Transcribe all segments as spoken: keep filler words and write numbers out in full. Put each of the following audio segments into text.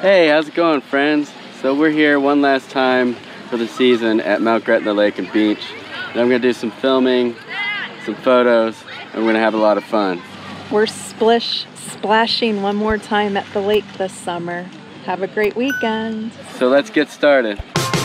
Hey, how's it going, friends? So we're here one last time for the season at Mount Gretna Lake and Beach. And I'm gonna do some filming, some photos, and we're gonna have a lot of fun. We're splish splashing one more time at the lake this summer. Have a great weekend. So let's get started.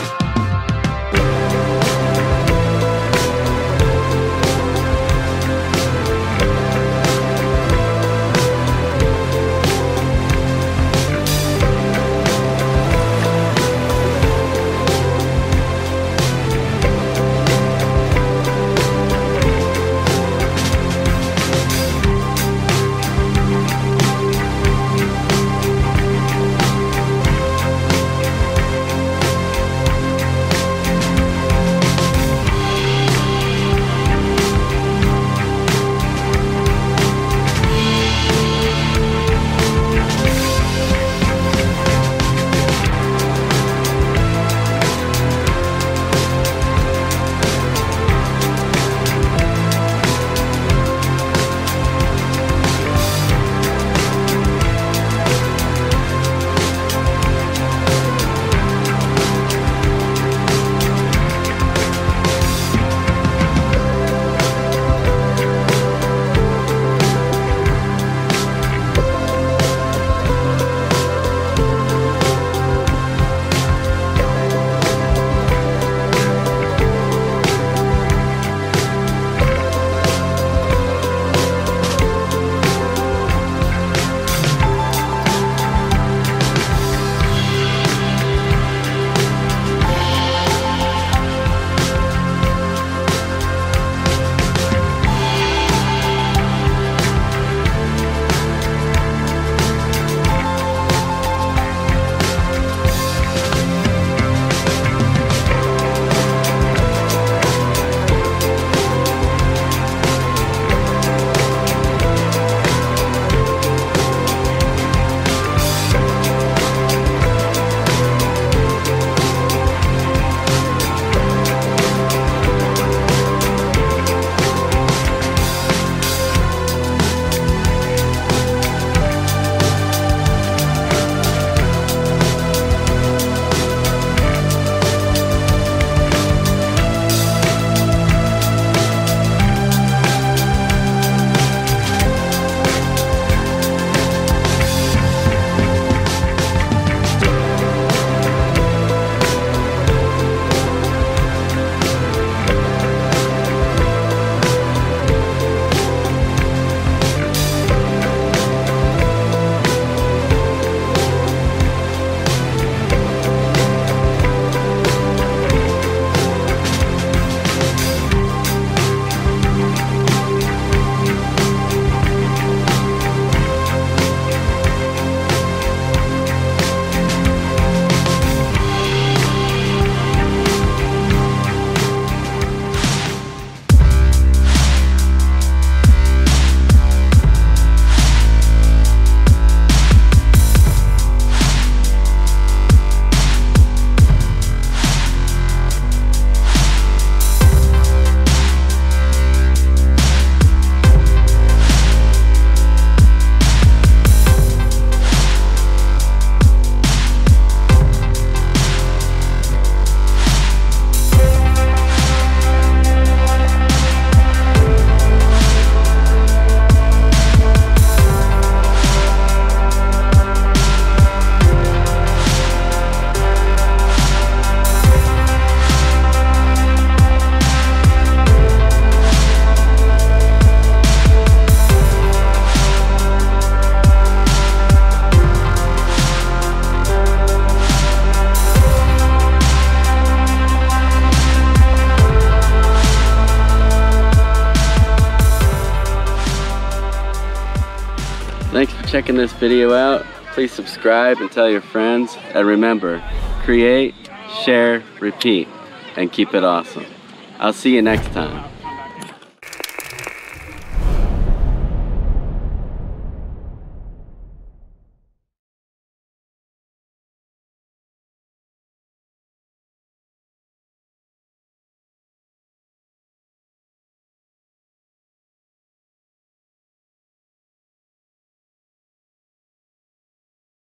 Thanks for checking this video out. Please subscribe and tell your friends. And remember, create, share, repeat, and keep it awesome. I'll see you next time.